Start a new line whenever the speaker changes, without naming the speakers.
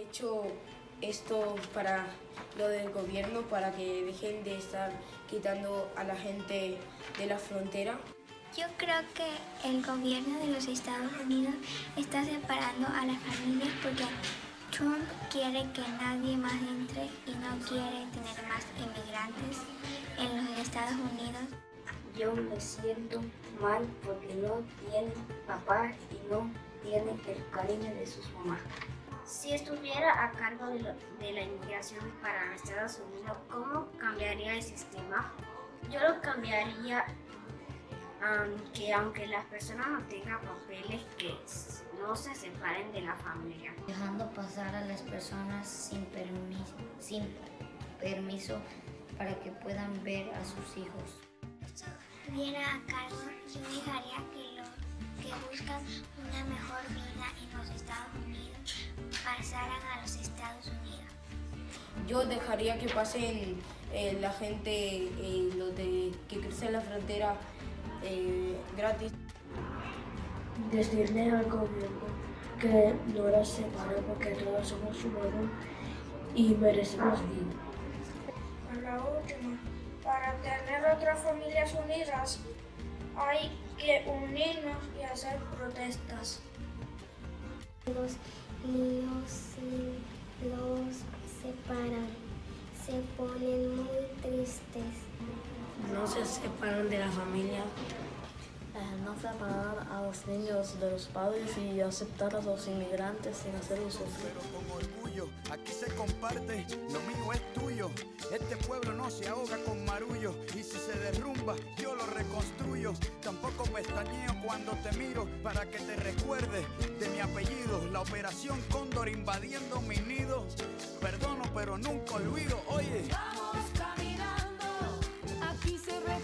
hecho esto para lo del gobierno, para que dejen de estar quitando a la gente de la frontera.
Yo creo que el gobierno de los Estados Unidos está separando a las familias porque Trump quiere que nadie más entre y no quiere tener más inmigrantes en los Estados Unidos.
Yo me siento mal porque no tienen papá y no tienen el cariño de sus mamás.
Si estuviera a cargo de la inmigración para Estados Unidos, ¿cómo cambiaría el sistema? Yo lo cambiaría que aunque las personas no tengan papeles, que no se separen de la familia.
Dejando pasar a las personas sin permiso para que puedan ver a sus hijos.
Si estuviera a cargo, yo dejaría que buscan una mejor vida en los Estados Unidos pasaran a los Estados Unidos.
Yo dejaría que pasen la gente, los que crucen la frontera gratis.
Decirle al gobierno que no nos separe porque todos somos humanos y merecemos vida.
La última, para tener otras familias unidas hay que unirnos y hacer protestas.
Los niños los separan, se ponen muy tristes.
No se separan de la familia.
No separar a los niños de los padres y aceptar a los inmigrantes sin hacerlos sufrir.
Pero con orgullo, aquí se comparte, lo mío es tuyo. Este pueblo no se ahoga con marullo y si se derrumba yo lo reconstruyo. Tampoco pestañeo cuando te miro para que te recuerdes de mi apellido. La operación Cóndor invadiendo mi nido. Perdono pero nunca olvido, oye.
Vamos caminando, aquí se ve